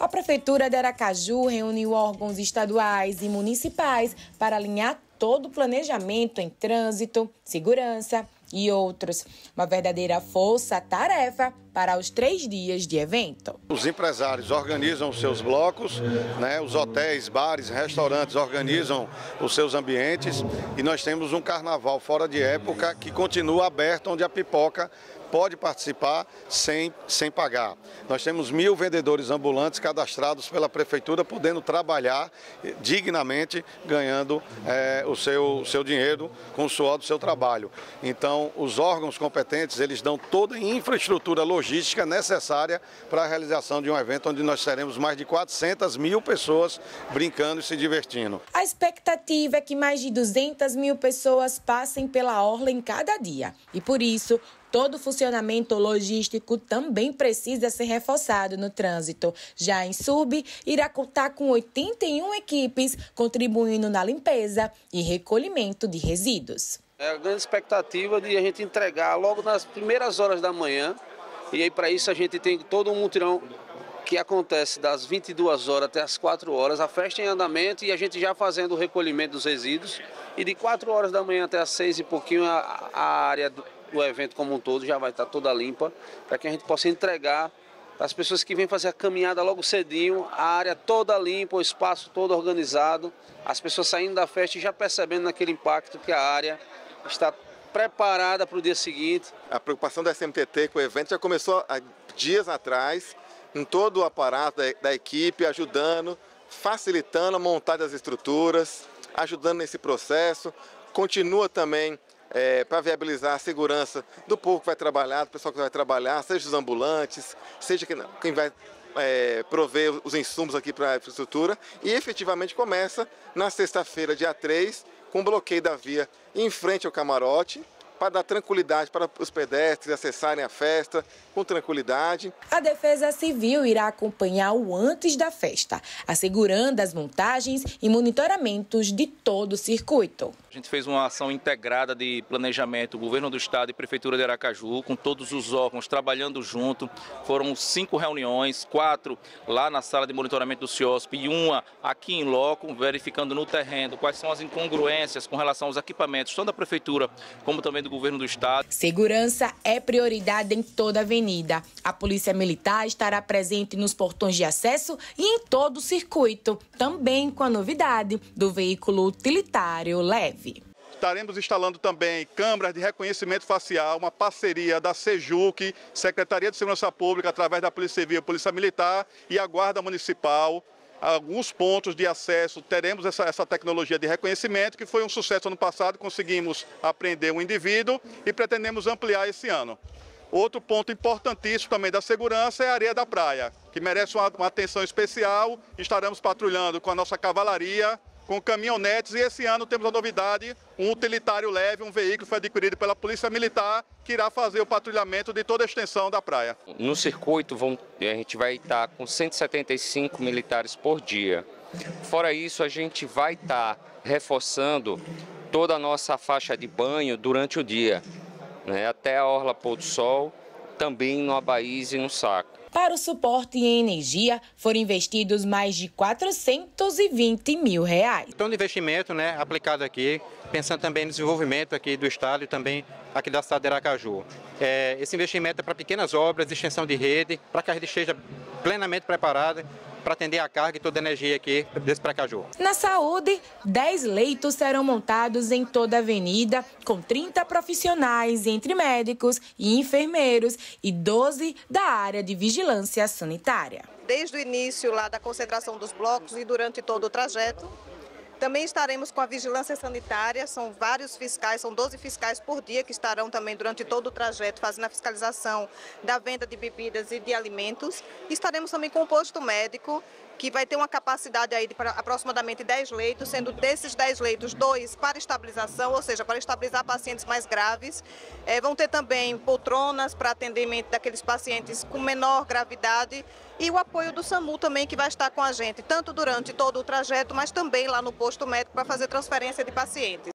A Prefeitura de Aracaju reuniu órgãos estaduais e municipais para alinhar todo o planejamento em trânsito, segurança e outros. Uma verdadeira força-tarefa para os 3 dias de evento. Os empresários organizam os seus blocos, os hotéis, bares, restaurantes organizam os seus ambientes e nós temos um carnaval fora de época que continua aberto, onde a pipoca pode participar sem pagar. Nós temos 1.000 vendedores ambulantes cadastrados pela Prefeitura, podendo trabalhar dignamente, ganhando o seu dinheiro com o suor do seu trabalho. Então, os órgãos competentes, eles dão toda a infraestrutura logística necessária para a realização de um evento onde nós teremos mais de 400.000 pessoas brincando e se divertindo. A expectativa é que mais de 200.000 pessoas passem pela orla em cada dia. E por isso, todo o funcionamento logístico também precisa ser reforçado no trânsito. Já em Sub, irá contar com 81 equipes contribuindo na limpeza e recolhimento de resíduos. É a grande expectativa de a gente entregar logo nas primeiras horas da manhã. E aí, para isso, a gente tem todo um mutirão que acontece das 22 horas até as 4 horas, a festa em andamento e a gente já fazendo o recolhimento dos resíduos. E de 4 horas da manhã até as 6 e pouquinho, a área do evento como um todo já vai estar toda limpa, para que a gente possa entregar as pessoas que vêm fazer a caminhada logo cedinho, a área toda limpa, o espaço todo organizado, as pessoas saindo da festa e já percebendo naquele impacto que a área está preparada para o dia seguinte. A preocupação da SMTT com o evento já começou há dias atrás, em todo o aparato da equipe, ajudando, facilitando a montagem das estruturas, ajudando nesse processo. Continua também para viabilizar a segurança do povo que vai trabalhar, do pessoal que vai trabalhar, seja os ambulantes, seja quem vai prover os insumos aqui para a infraestrutura. E efetivamente começa na sexta-feira, dia 3, com o bloqueio da via em frente ao camarote, para dar tranquilidade para os pedestres acessarem a festa com tranquilidade. A Defesa Civil irá acompanhar o antes da festa, assegurando as montagens e monitoramentos de todo o circuito. A gente fez uma ação integrada de planejamento, Governo do Estado e Prefeitura de Aracaju, com todos os órgãos trabalhando junto. Foram 5 reuniões, 4 lá na sala de monitoramento do CIOSP e 1 aqui em loco, verificando no terreno quais são as incongruências com relação aos equipamentos, tanto da Prefeitura como também do Governo do Estado. Segurança é prioridade em toda a avenida. A Polícia Militar estará presente nos portões de acesso e em todo o circuito, também com a novidade do veículo utilitário leve. Estaremos instalando também câmeras de reconhecimento facial, uma parceria da SEJUC, Secretaria de Segurança Pública, através da Polícia Civil, Polícia Militar e a Guarda Municipal. Alguns pontos de acesso teremos essa tecnologia de reconhecimento, que foi um sucesso ano passado, conseguimos apreender um indivíduo e pretendemos ampliar esse ano. Outro ponto importantíssimo também da segurança é a areia da praia, que merece uma atenção especial. Estaremos patrulhando com a nossa cavalaria, com caminhonetes, e esse ano temos a novidade, um utilitário leve, um veículo que foi adquirido pela Polícia Militar, que irá fazer o patrulhamento de toda a extensão da praia. No circuito a gente vai estar com 175 militares por dia. Fora isso, a gente vai estar reforçando toda a nossa faixa de banho durante o dia, até a Orla Pôr do Sol, também no Abaís e no Saco. Para o suporte em energia, foram investidos mais de R$420 mil. Então, de investimento aplicado aqui, pensando também no desenvolvimento aqui do estado e também aqui da cidade de Aracaju. Esse investimento é para pequenas obras, extensão de rede, para que a rede esteja plenamente preparada para atender a carga e toda a energia aqui desse Aracaju. Na saúde, 10 leitos serão montados em toda a avenida, com 30 profissionais, entre médicos e enfermeiros, e 12 da área de vigilância sanitária. Desde o início lá da concentração dos blocos e durante todo o trajeto, também estaremos com a vigilância sanitária, são vários fiscais, são 12 fiscais por dia que estarão também durante todo o trajeto fazendo a fiscalização da venda de bebidas e de alimentos. E estaremos também com o posto médico, que vai ter uma capacidade aí de aproximadamente 10 leitos, sendo desses 10 leitos, 2 para estabilização, ou seja, para estabilizar pacientes mais graves. Vão ter também poltronas para atendimento daqueles pacientes com menor gravidade e o apoio do SAMU também, que vai estar com a gente, tanto durante todo o trajeto, mas também lá no posto médico para fazer transferência de pacientes.